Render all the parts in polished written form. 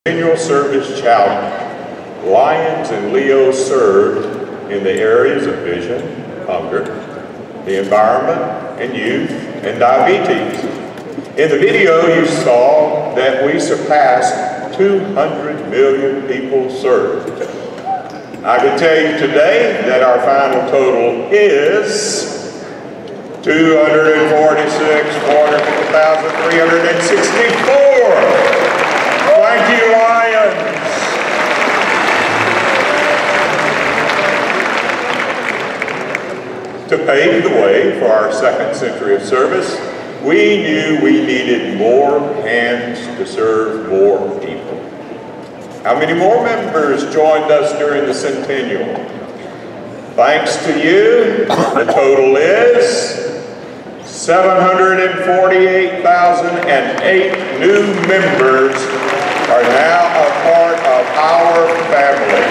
Annual Service Challenge, Lions and Leos served in the areas of vision, hunger, the environment, and youth, and diabetes. In the video, you saw that we surpassed 200 million people served. I can tell you today that our final total is 246,450,364. Thank you, Lions. To pave the way for our second century of service, we knew we needed more hands to serve more people. How many more members joined us during the centennial? Thanks to you, the total is 748,008 new members are now a part of our family.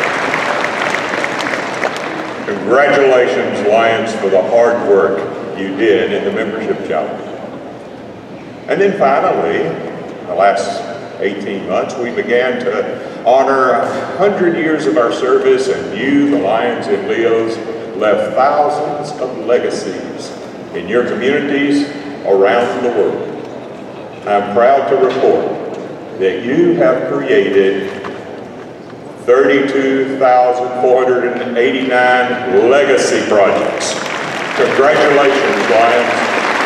Congratulations, Lions, for the hard work you did in the membership challenge. And then finally, the last 18 months, we began to honor 100 years of our service, and you, the Lions and Leos, left thousands of legacies in your communities around the world. I'm proud to report that you have created 32,489 legacy projects. Congratulations, Lions.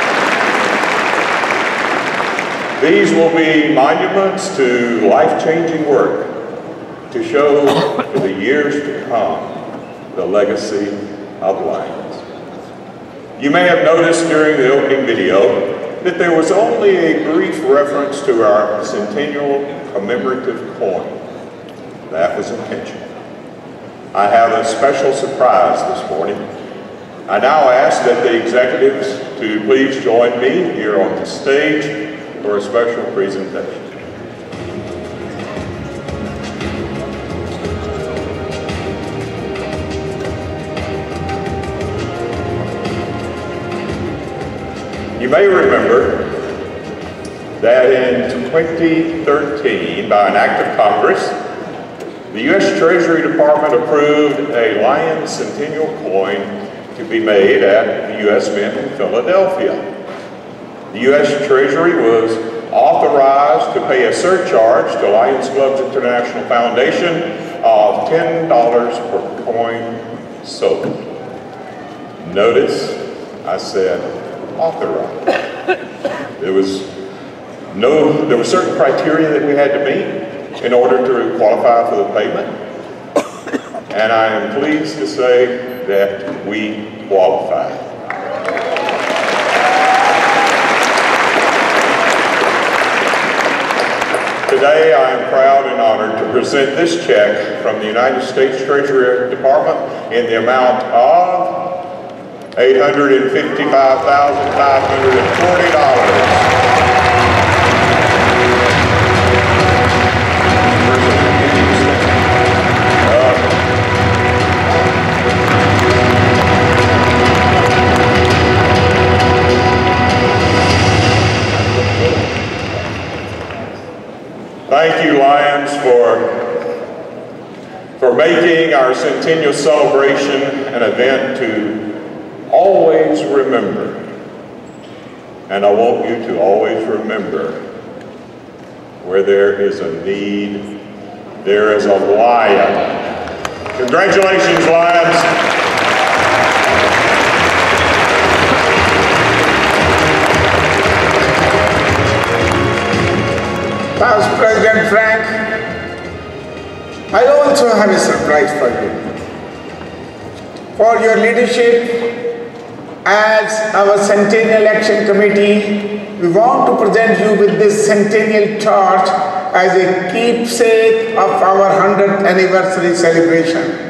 These will be monuments to life-changing work to show for the years to come the legacy of Lions. You may have noticed during the opening video that there was only a brief reference to our centennial commemorative coin. That was intentional. I have a special surprise this morning. I now ask that the executives to please join me here on the stage for a special presentation. You may remember that in 2013, by an act of Congress, the U.S. Treasury Department approved a Lion Centennial coin to be made at the U.S. Mint in Philadelphia. The U.S. Treasury was authorized to pay a surcharge to Lions Clubs International Foundation of $10 per coin sold. Notice I said authorized. There were certain criteria that we had to meet in order to qualify for the payment, and I am pleased to say that we qualified. Today I am proud and honored to present this check from the United States Treasury Department in the amount of $855,540. Thank you, Lions, for making our centennial celebration an event to always remember. And I want you to always remember, where there is a need, there is a lion. Congratulations, Lions. Past President Frank, I also have a surprise for you. For your leadership as our Centennial Action Committee, we want to present you with this Centennial torch as a keepsake of our 100th anniversary celebration.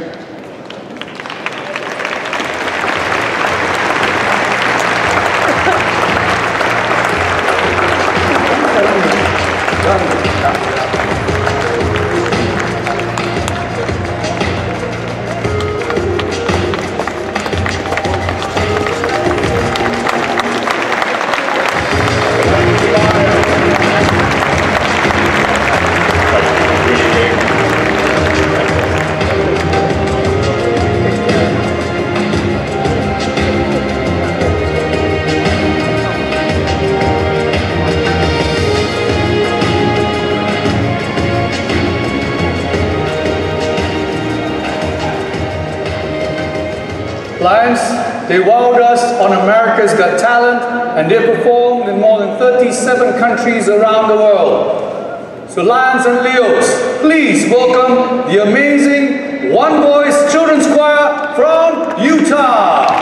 Lions, they wowed us on America's Got Talent, and they performed in more than 37 countries around the world. So Lions and Leos, please welcome the amazing One Voice Children's Choir from Utah.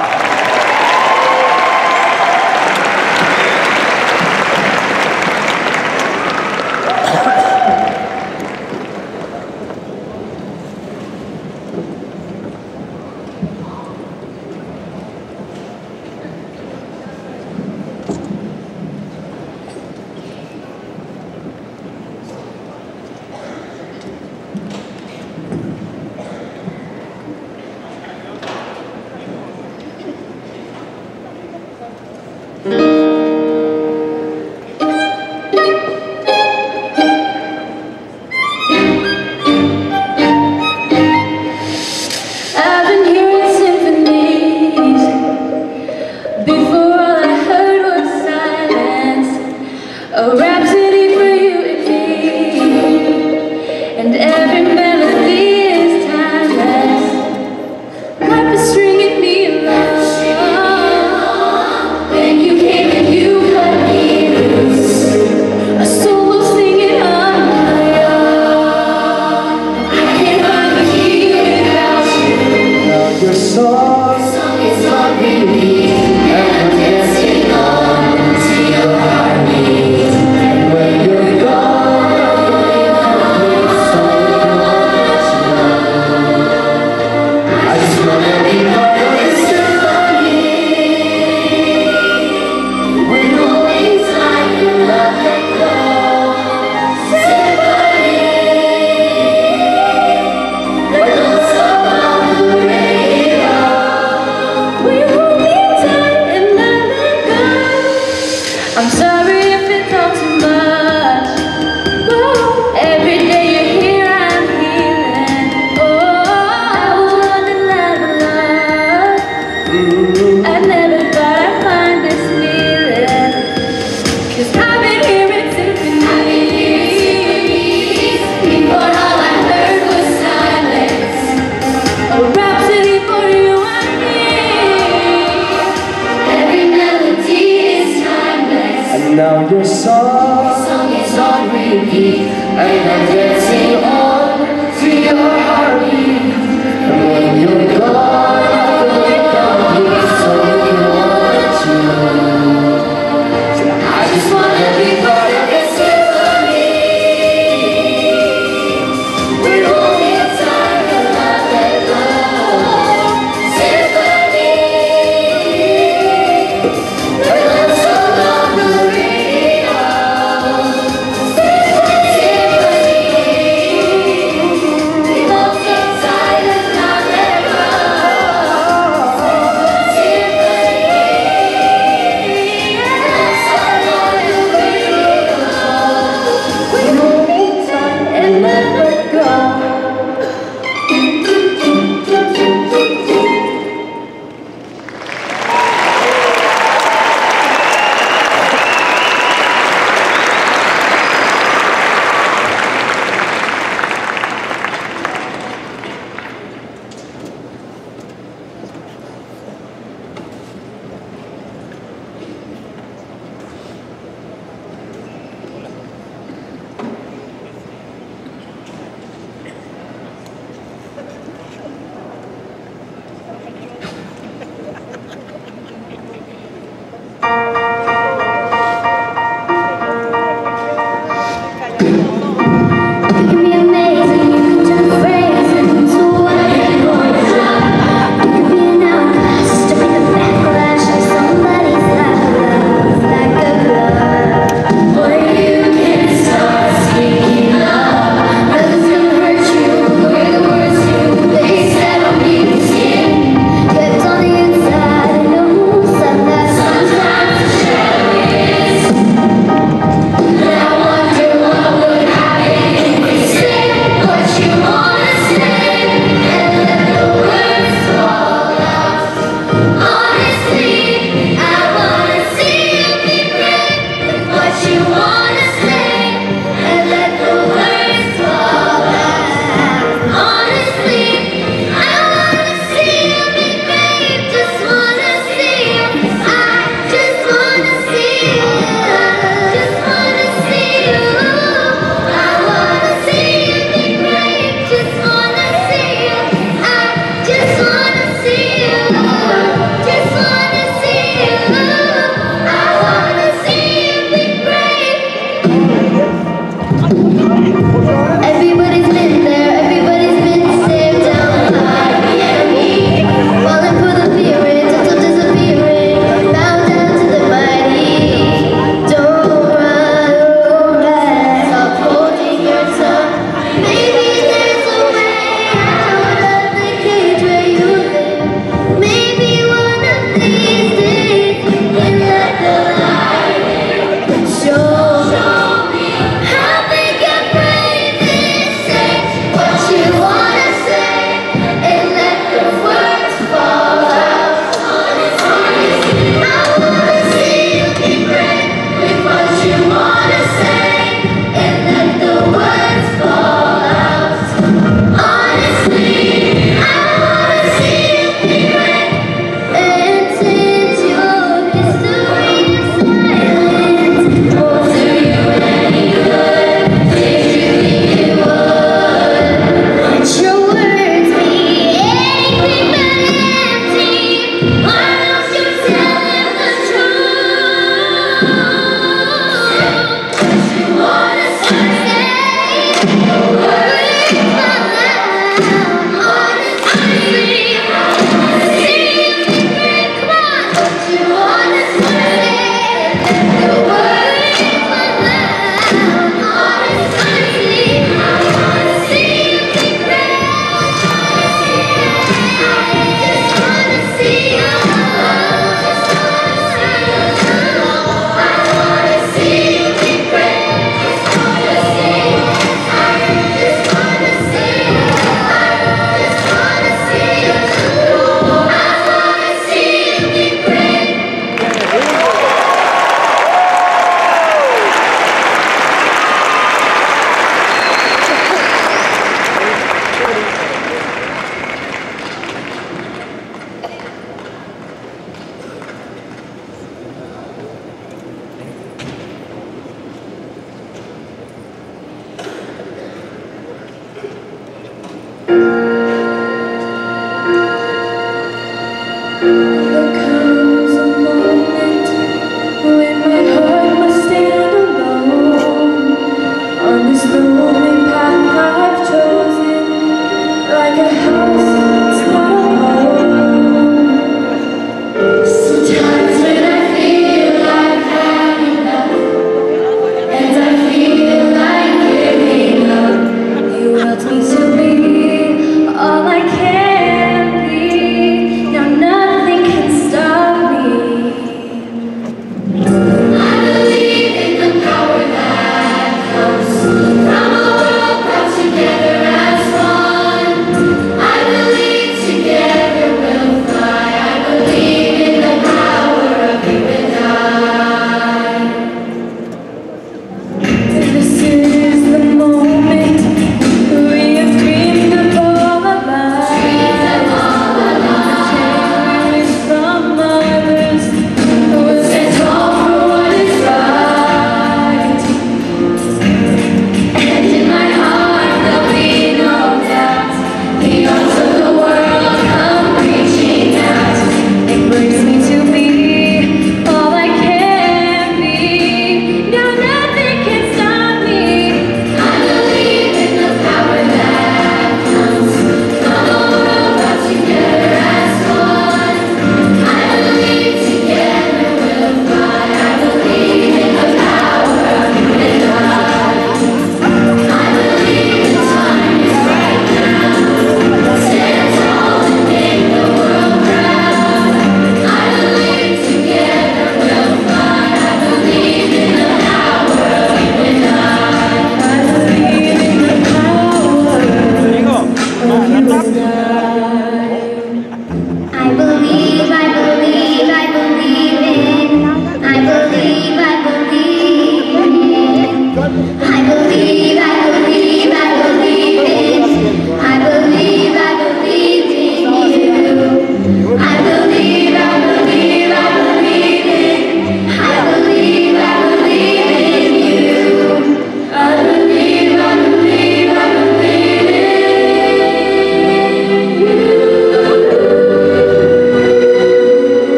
Now your song is on repeat, and I'm dancing on to your heartbeat. And when you're gone, I'll go complete, so you want to. So I just wanna be part of this symphony. We won't get tired of love and love. Symphony. Let us song on the radio. Symphony.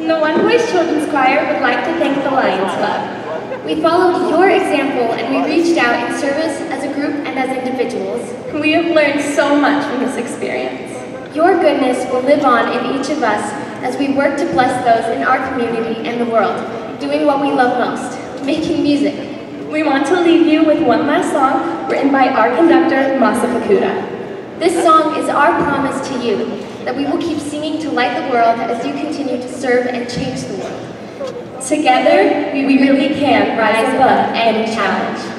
the One Voice Children's Choir would like to thank the Lions Club. We followed your example and we reached out in service as a group and as individuals. We have learned so much from this experience. Your goodness will live on in each of us as we work to bless those in our community and the world, doing what we love most, making music. We want to leave you with one last song written by our conductor, Masa Fukuda. This song is our promise to you that we will keep singing to light the world as you continue to serve and change the world. Together, we really can rise above any challenge.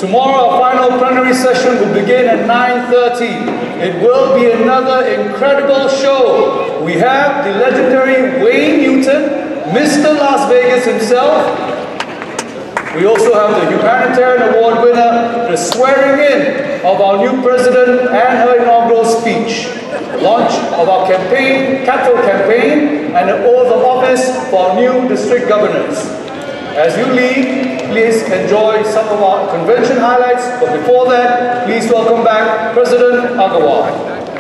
Tomorrow, our final plenary session will begin at 9:30. It will be another incredible show. We have the legendary Wayne Newton, Mr. Las Vegas himself. We also have the Humanitarian Award winner, the swearing in of our new president and her inaugural speech, the launch of our campaign, capital campaign, and the oath of office for our new district governors. As you leave, please enjoy some of our convention highlights, but before that, please welcome back President Agarwal.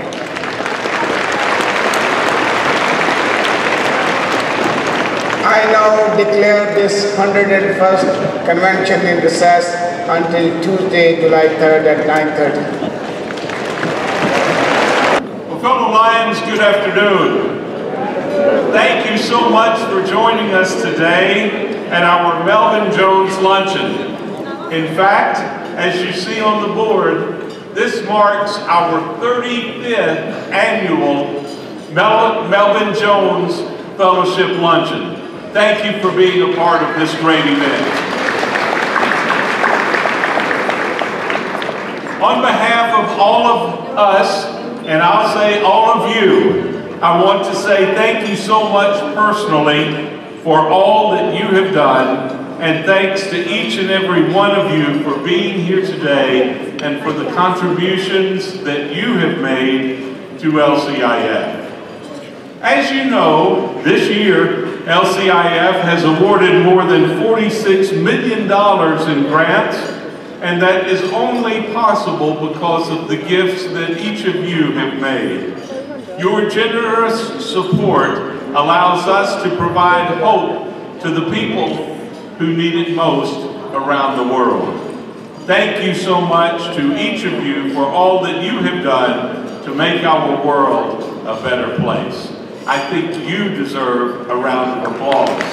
I now declare this 101st convention in recess until Tuesday, July 3rd at 9:30. Well, fellow Lions, good afternoon. Thank you so much for joining us today at our Melvin Jones Luncheon. In fact, as you see on the board, this marks our 35th annual Melvin Jones Fellowship Luncheon. Thank you for being a part of this great event. On behalf of all of us, and I'll say all of you, I want to say thank you so much personally for all that you have done, and thanks to each and every one of you for being here today and for the contributions that you have made to LCIF. As you know, this year, LCIF has awarded more than $46 million in grants, and that is only possible because of the gifts that each of you have made. Your generous support allows us to provide hope to the people who need it most around the world. Thank you so much to each of you for all that you have done to make our world a better place. I think you deserve a round of applause.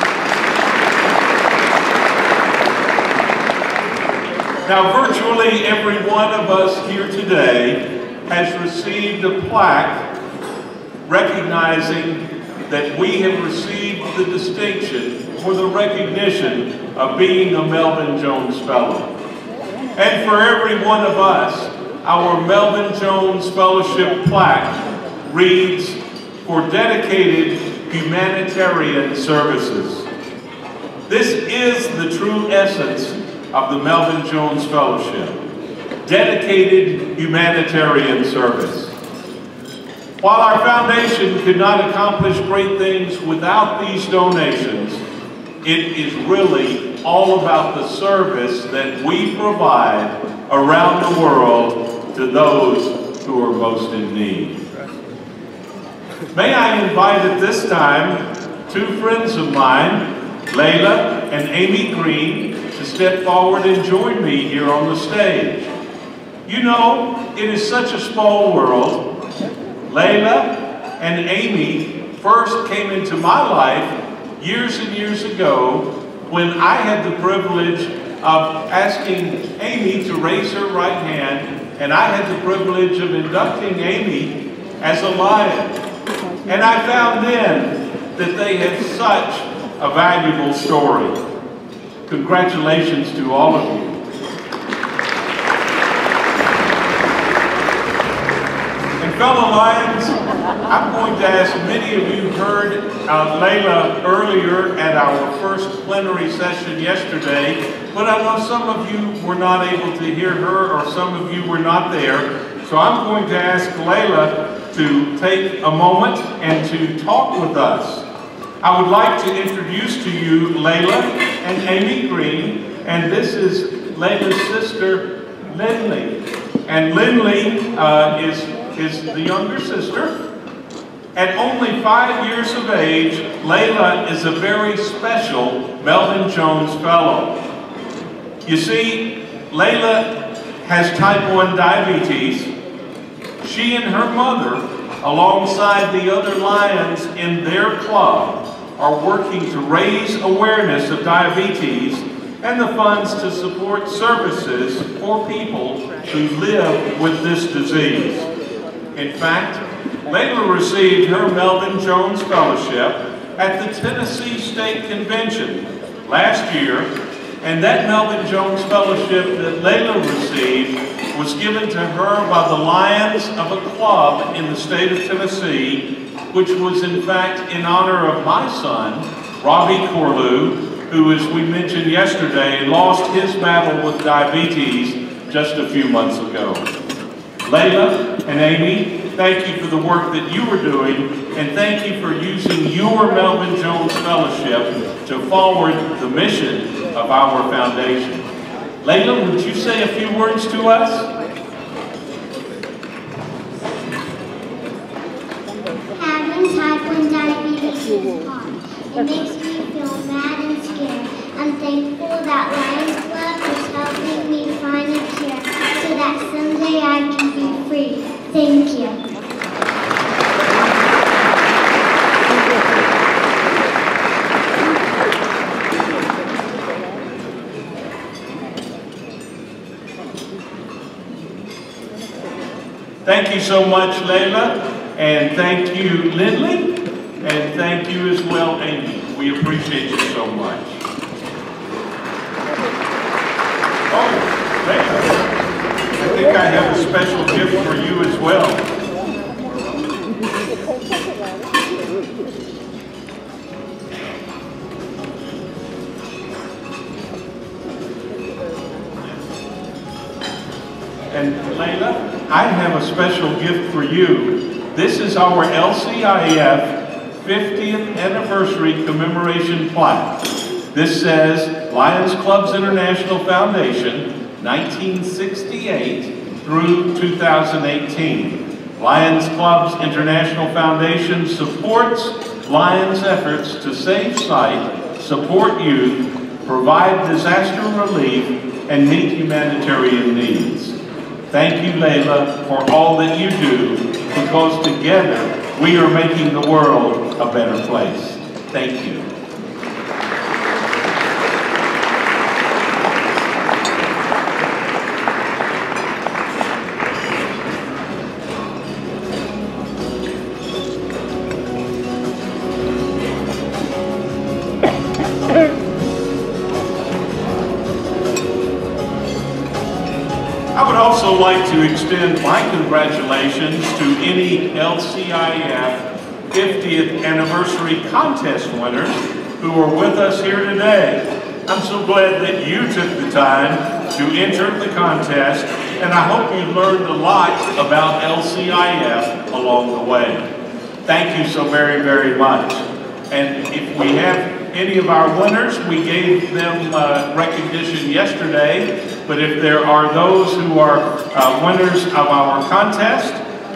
Now, virtually every one of us here today has received a plaque recognizing that we have received the distinction or the recognition of being a Melvin Jones Fellow. And for every one of us, our Melvin Jones Fellowship plaque reads, "For dedicated humanitarian services." This is the true essence of the Melvin Jones Fellowship, dedicated humanitarian service. While our foundation could not accomplish great things without these donations, it is really all about the service that we provide around the world to those who are most in need. May I invite at this time two friends of mine, Layla and Amy Green, to step forward and join me here on the stage. You know, it is such a small world. Layla and Amy first came into my life years and years ago when I had the privilege of asking Amy to raise her right hand, and I had the privilege of inducting Amy as a Lion. And I found then that they had such a valuable story. Congratulations to all of you. And fellow Lions, I'm going to ask, many of you heard Layla earlier at our first plenary session yesterday, but I know some of you were not able to hear her, or some of you were not there. So I'm going to ask Layla to take a moment and to talk with us. I would like to introduce to you Layla and Amy Green, and this is Layla's sister, Lindley. And Lindley is the younger sister. At only 5 years of age, Layla is a very special Melvin Jones Fellow. You see, Layla has type 1 diabetes. She and her mother, alongside the other Lions in their club, are working to raise awareness of diabetes and the funds to support services for people who live with this disease. In fact, Layla received her Melvin Jones Fellowship at the Tennessee State Convention last year And that Melvin Jones Fellowship that Layla received was given to her by the Lions of a club in the state of Tennessee, which was in fact in honor of my son, Robbie Corlew, who, as we mentioned yesterday, lost his battle with diabetes just a few months ago. Layla and Amy, thank you for the work that you are doing, and thank you for using your Melvin Jones Fellowship to forward the mission of our foundation. Layla, would you say a few words to us? Having type 1 diabetes is hard. It makes me feel mad and scared. I'm thankful that Lions Club is helping me find a cure so that someday I can be free. Thank you. Thank you so much, Layla, and thank you, Lindley, and thank you as well, Amy. We appreciate you so much. Oh, Layla, I think I have a special gift for you as well. And Layla, I have a special gift for you. This is our LCIF 50th Anniversary Commemoration Plaque. This says Lions Clubs International Foundation, 1968 through 2018. Lions Clubs International Foundation supports Lions' efforts to save sight, support youth, provide disaster relief, and meet humanitarian needs. Thank you, Layla, for all that you do, because together we are making the world a better place. Thank you. I would also like to extend my congratulations to any LCIF 50th Anniversary Contest winners who are with us here today. I'm so glad that you took the time to enter the contest, and I hope you learned a lot about LCIF along the way. Thank you so very, very much. And if we have any of our winners, we gave them recognition yesterday, but if there are those who are winners of our contest,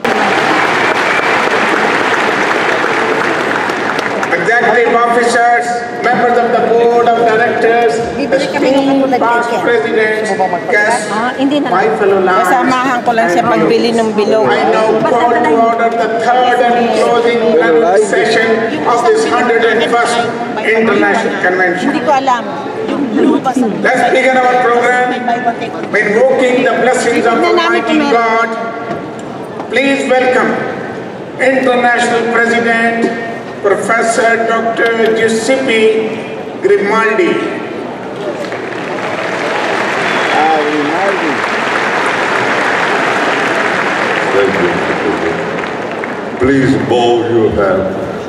executive officers, members of the board of directors, esteemed past presidents, guests, my fellow Lions, kasamahan ko lang siya pagbili ng bilog. I now call to order the third and closing session of this 101st International Convention. Hindi ko alam. Let's begin our program by invoking the blessings of Almighty God. Please welcome International President Professor Dr. Giuseppe Grimaldi. Thank you. Please bow your head.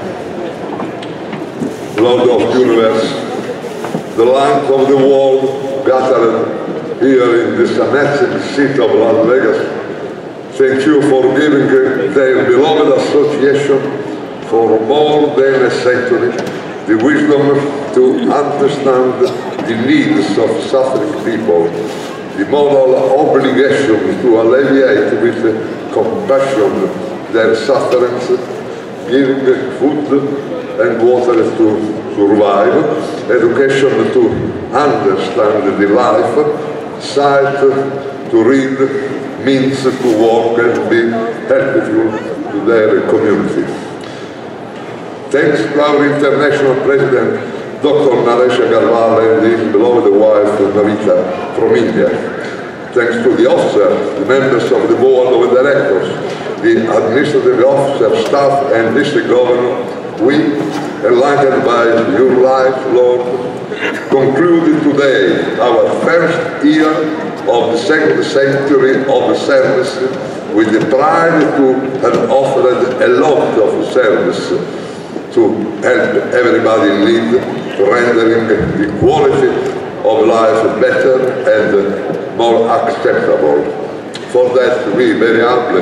Lord of the universe, the lands of the world gathered here in this amazing city of Las Vegas, thank you for giving their beloved association for more than a century the wisdom to understand the needs of suffering people, the moral obligation to alleviate with compassion their sufferings, giving food and water to survive, education to understand the life, sight to read, means to walk and be helpful to their community. Thanks to our international president, Dr. Naresh Agarwal, and his beloved wife, Navita, from India. Thanks to the officers, the members of the board of directors, the administrative officer, staff, and district governor, We, enlightened by your life, Lord, concluded today our first year of the second century of the service with the pride to have offered a lot of service to help everybody in need, rendering the quality of life better and more acceptable. For that we very humbly,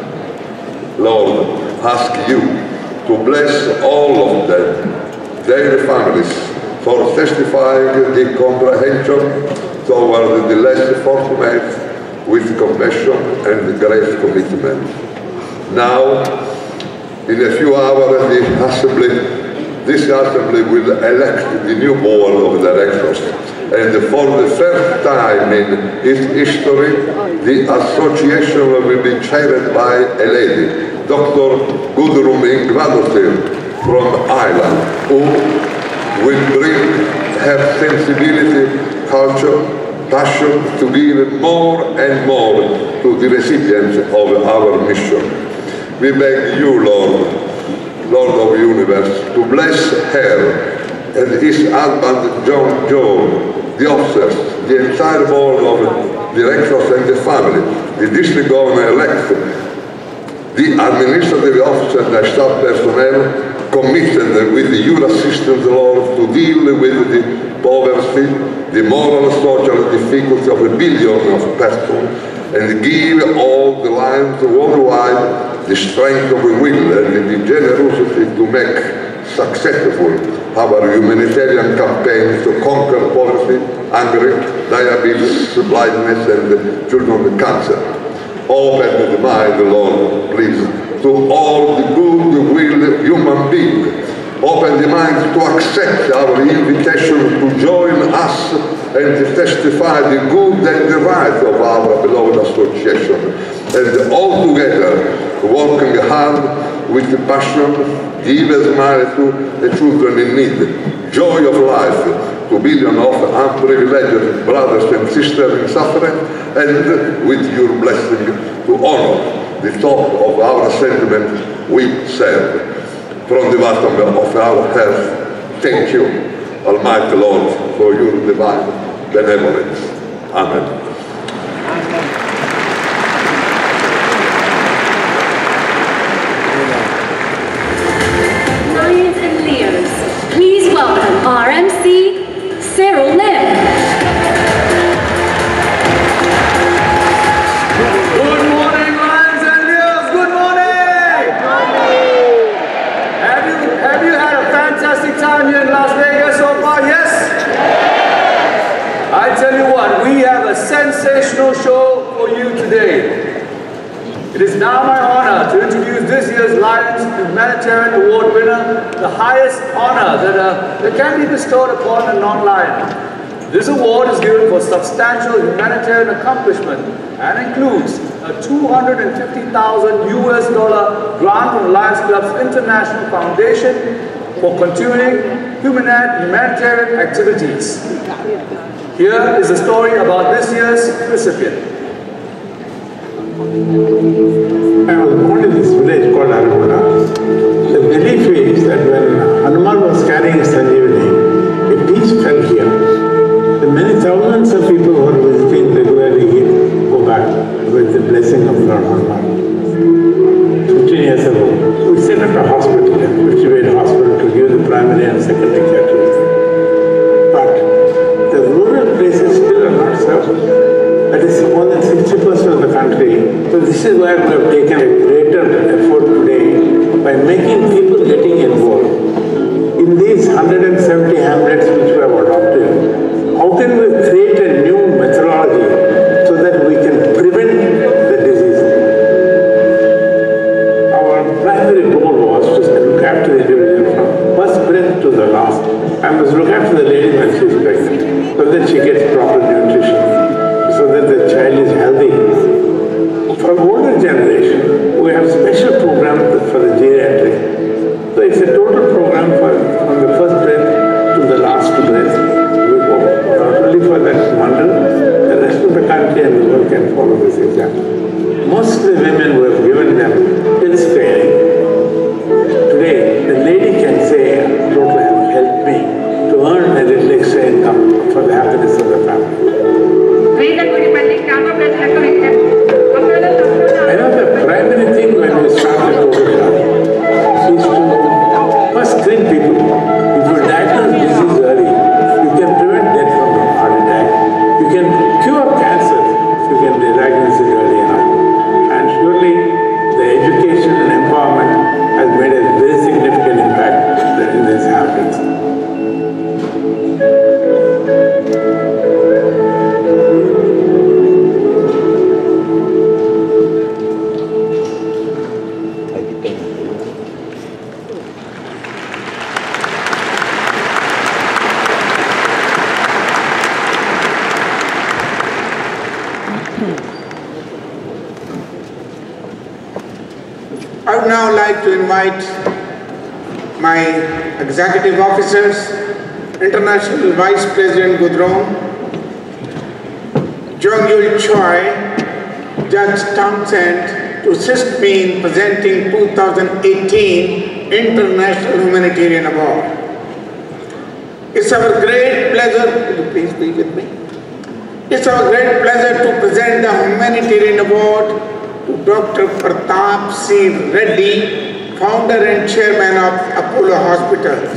Lord, ask you to bless all of them, their families, for testifying the comprehension toward the less fortunate with compassion and great commitment. Now, in a few hours, this assembly will elect the new board of directors, and for the first time in its history, the association will be chaired by a lady, Dr. Gudrun Ingvarsdottir from Ireland, who will bring her sensibility, culture, passion to give more and more to the recipients of our mission. We beg you, Lord, Lord of the universe, to bless her and his husband, John Joe, the officers, the entire board of directors and the family, the district governor-elect, the administrative officers and staff personnel, committed with your assistance, Lord, to deal with the poverty, the moral and social difficulties of a billion of persons, and give all the lives worldwide the strength of the will and the generosity to make successful our humanitarian campaign to conquer poverty, hunger, diabetes, blindness, and children with cancer. Open the mind, Lord, please, to all the good-will human beings. Open the mind to accept our invitation to join us and to testify the good and the right of our beloved association. And all together, working hard with passion, give a smile to the children in need, joy of life to billions of unprivileged brothers and sisters in suffering, and with your blessing to honor the thought of our sentiment we serve. From the bottom of our hearts, thank you, Almighty Lord, for your divine benevolence. Amen. Lions and Leos, please welcome RMC Cyril Lim. Time here in Las Vegas so far, yes? I tell you what, we have a sensational show for you today. It is now my honor to introduce this year's Lions Humanitarian Award winner, the highest honor that can be bestowed upon a non-lion. This award is given for substantial humanitarian accomplishment and includes a $250,000 US grant from Lions Club's International Foundation for continuing humanitarian activities. Here is a story about this year's recipient. I was born in this village called Aramura. The belief is that when Hanuman was carrying Sanjeevani, a piece fell here. The many thousands of people who are visiting regularly here go back with the blessing of Lord Hanuman. 15 years ago, we set up a hospital, which we had a hospital to give the primary and secondary care to. But the rural places still are not served. That is more than 60% of the country. So this is why we have taken a greater effort today by making people getting involved. In these 170 hamlets which we have adopted, how can we create a new methodology so that we can prevent the disease? Our primary goal was to look after the individual from first breath to the last. I must look after the lady when she is pregnant, so that she gets proper nutrition, so that the child is healthy. For older generation, we have special program for the geriatric. So it's a total program from the first breath to the last breath. We go not only for that mandal, the rest of the country and the world can follow this example. Most of the women who have given them health training, today the lady can like to invite my executive officers, International Vice President Gudrong, Jong-Yul Choi, Judge Townsend, to assist me in presenting 2018 International Humanitarian Award. It's our great pleasure, will you please be with me? It's our great pleasure to present the Humanitarian Award to Dr. Pratap C. Reddy, founder and chairman of Apollo Hospitals.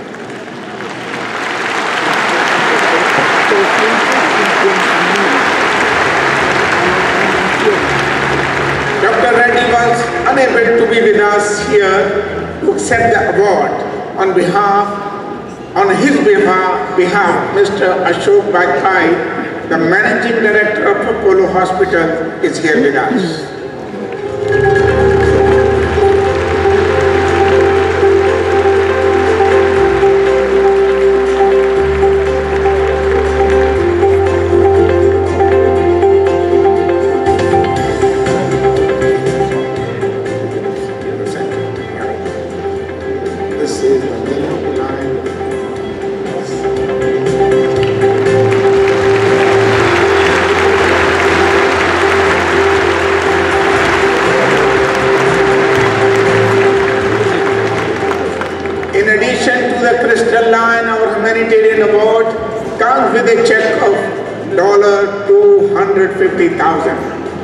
Dr. Reddy was unable to be with us here to accept the award. On his behalf, Mr. Ashok Bajpai, the Managing Director of Apollo Hospital, is here with us. This is the name of the line. In addition to the Crystal Lion, our humanitarian award comes with a check of $250,000.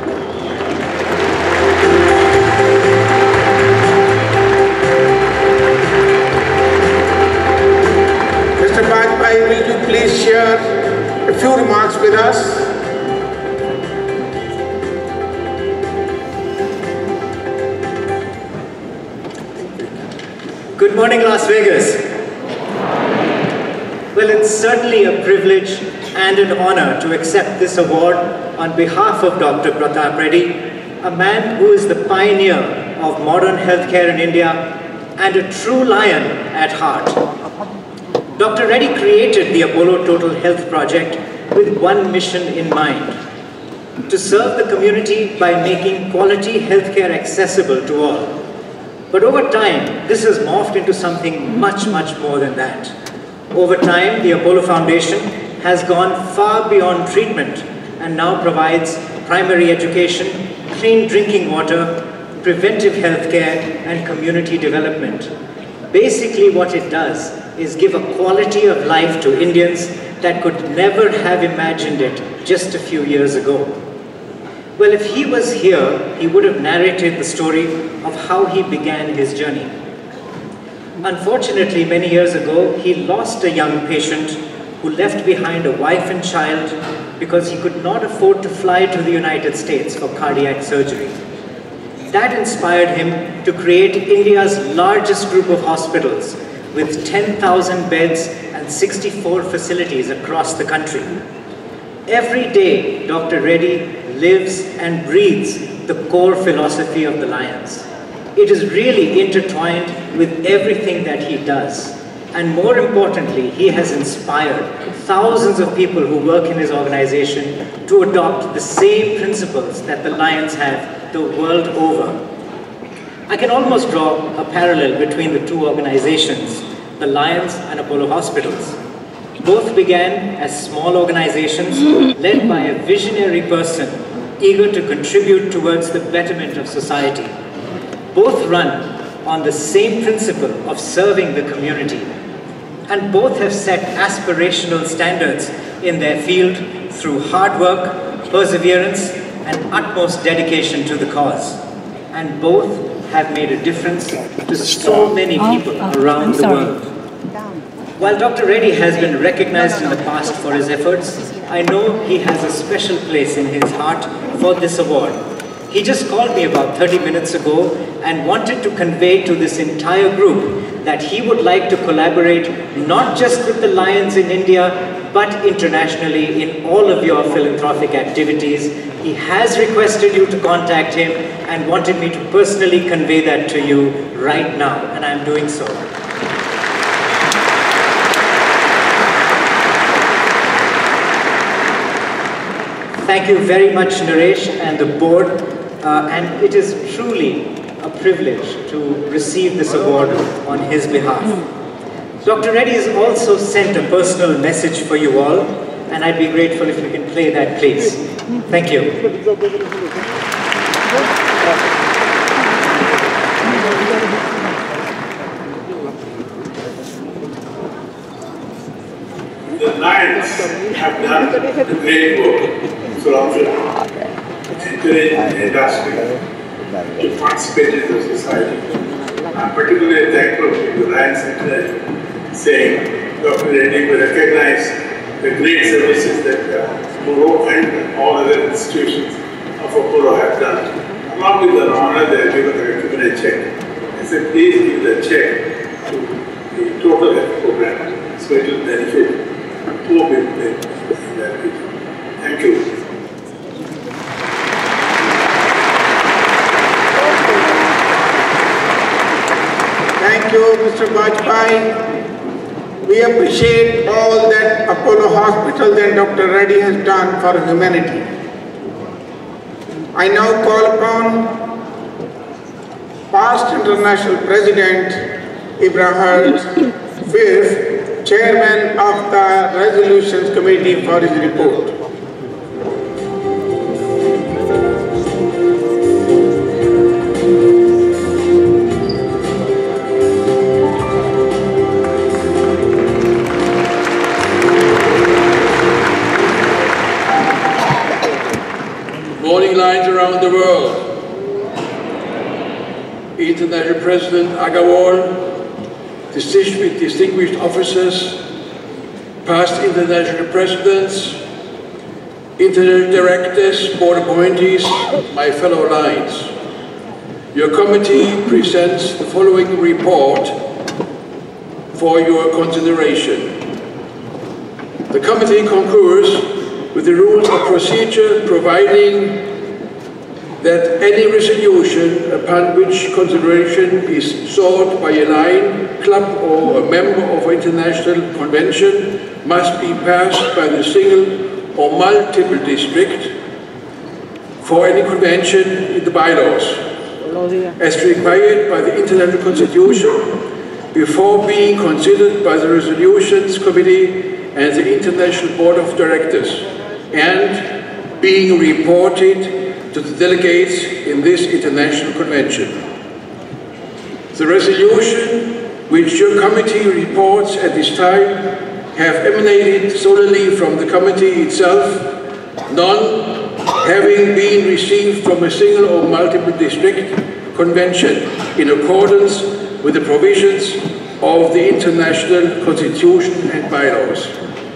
Mr. Bajpai, will you please share a few remarks with us? Good morning, Las Vegas. Well, it's certainly a privilege and an honor to accept this award on behalf of Dr. Pratap Reddy, a man who is the pioneer of modern healthcare in India and a true lion at heart. Dr. Reddy created the Apollo Total Health Project with one mission in mind: to serve the community by making quality healthcare accessible to all. But over time, this has morphed into something much, much more than that. Over time, the Apollo Foundation has gone far beyond treatment and now provides primary education, clean drinking water, preventive health care, and community development. Basically, what it does is give a quality of life to Indians that could never have imagined it just a few years ago. Well, if he was here, he would have narrated the story of how he began his journey. Unfortunately, many years ago, he lost a young patient who left behind a wife and child because he could not afford to fly to the United States for cardiac surgery. That inspired him to create India's largest group of hospitals with 10,000 beds and 64 facilities across the country. Every day, Dr. Reddy lives and breathes the core philosophy of the Lions. It is really intertwined with everything that he does. And more importantly, he has inspired thousands of people who work in his organization to adopt the same principles that the Lions have the world over. I can almost draw a parallel between the two organizations, the Lions and Apollo Hospitals. Both began as small organizations led by a visionary person eager to contribute towards the betterment of society. Both run on the same principle of serving the community, and both have set aspirational standards in their field through hard work, perseverance, and utmost dedication to the cause. And both have made a difference to so many people around the world. While Dr. Reddy has been recognized in the past for his efforts, I know he has a special place in his heart for this award. He just called me about 30 minutes ago and wanted to convey to this entire group that he would like to collaborate not just with the Lions in India, but internationally in all of your philanthropic activities. He has requested you to contact him and wanted me to personally convey that to you right now, and I'm doing so. Thank you very much, Naresh and the board, and it is truly a privilege to receive this award on his behalf. Dr. Reddy has also sent a personal message for you all, and I'd be grateful if you can play that, please. Thank you. The Lions have done great work from the encouraging industry to participate in the society. I'm particularly thankful to the Lions saying Dr. Reddy will recognize the great services that Apollo and all other institutions of Apollo have done. Along with the honor, they have given a check. I said, please give the check to the total health program so it will benefit poor people in that region. Thank you. Thank you, Mr. Bajpai. We appreciate all that Apollo Hospitals and Dr. Reddy has done for humanity. I now call upon past International President Ibrahim Fifth, Chairman of the Resolutions Committee, for his report. Morning lines around the world. International President Agarwal, distinguished officers, past international presidents, international directors, board appointees, my fellow Lions. Your committee presents the following report for your consideration. The committee concurs with the rules of procedure providing that any resolution upon which consideration is sought by a line, club or a member of an international convention must be passed by the single or multiple district for any convention in the bylaws, as required by the International Constitution, before being considered by the Resolutions Committee and the International Board of Directors, and being reported to the delegates in this international convention. The resolution which your committee reports at this time have emanated solely from the committee itself, none having been received from a single or multiple district convention in accordance with the provisions of the International Constitution and bylaws.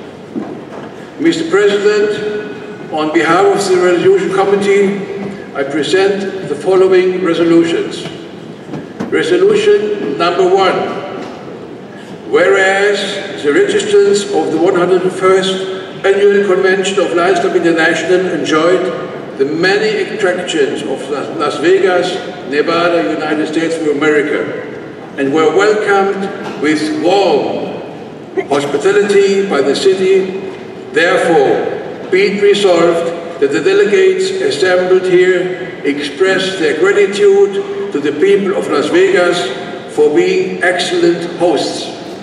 Mr. President, on behalf of the Resolution Committee, I present the following resolutions. Resolution number 1. Whereas the registrants of the 101st Annual Convention of Lions Club International enjoyed the many attractions of Las Vegas, Nevada, United States of America, and were welcomed with warm hospitality by the city, therefore, be it resolved that the delegates assembled here express their gratitude to the people of Las Vegas for being excellent hosts.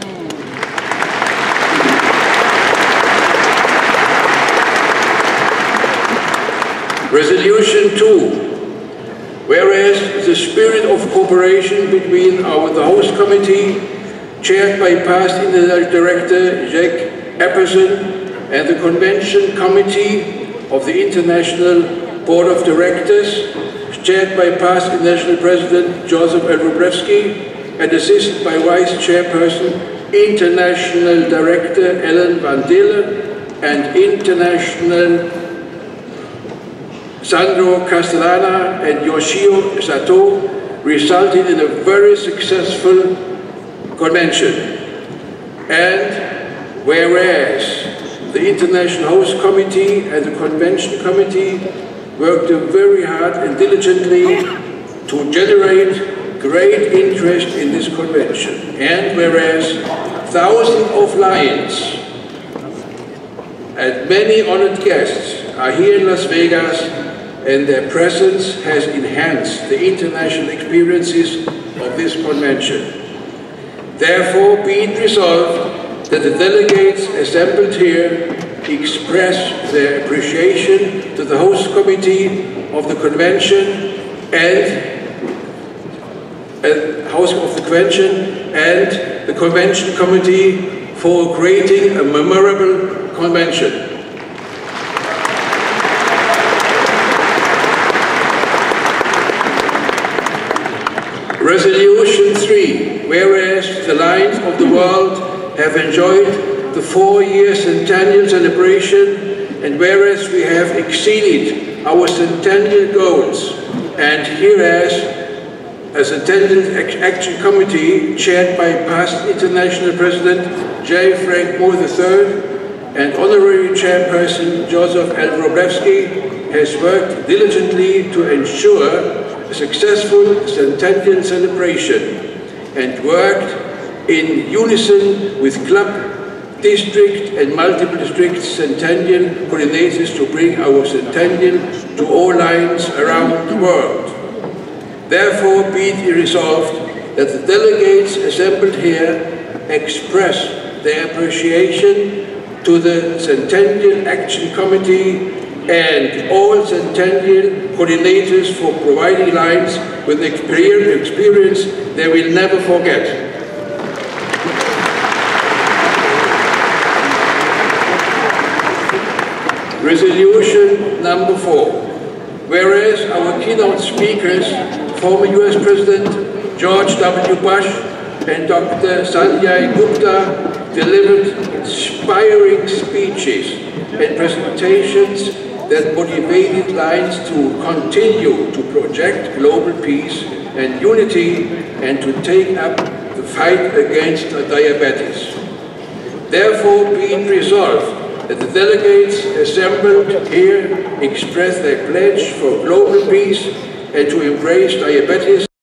Resolution 2. Whereas the spirit of cooperation between the host committee, chaired by past International Director Jack Epperson, and the Convention Committee of the International Board of Directors, chaired by past International President Joseph L. Wroblewski, and assisted by Vice Chairperson, International Director Ellen Van Dille, and International Sandro Castellana and Yoshio Sato, resulted in a very successful convention. And whereas the International Host Committee and the Convention Committee worked very hard and diligently to generate great interest in this convention. And whereas thousands of Lions and many honored guests are here in Las Vegas and their presence has enhanced the international experiences of this convention. Therefore, be it resolved that the delegates assembled here express their appreciation to the host committee of the convention and the convention committee for creating a memorable convention. Resolution 3, whereas the Lions of the World have enjoyed the 4-year centennial celebration, and whereas we have exceeded our centennial goals, and hereas a centennial action committee chaired by past international president J. Frank Moore III and honorary chairperson Joseph L. Wroblewski has worked diligently to ensure a successful centennial celebration and worked in unison with club, district and multiple district centennial coordinators to bring our centennial to all lines around the world. Therefore, be it resolved that the delegates assembled here express their appreciation to the Centennial Action Committee and all centennial coordinators for providing Lions with an experience they will never forget. Resolution number 4. Whereas our keynote speakers, former US President George W. Bush and Dr. Sanjay Gupta, delivered inspiring speeches and presentations that motivated Lions to continue to project global peace and unity and to take up the fight against diabetes. Therefore, be it resolved that the delegates assembled here express their pledge for global peace and to embrace diabetes